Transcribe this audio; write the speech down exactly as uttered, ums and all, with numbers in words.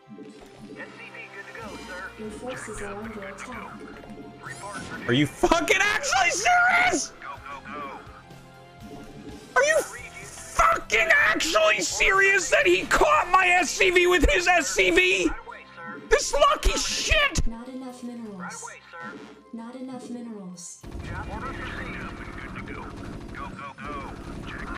S C V good to go, sir. Your forces are under attack. Are you fucking actually serious? Go, go, go. Are you fucking actually serious that he caught my S C V with his S C V? Right away, sir. This lucky shit! Not enough minerals. Right away, sir. Not enough minerals. Job orders received. Good to go. Go, go, go.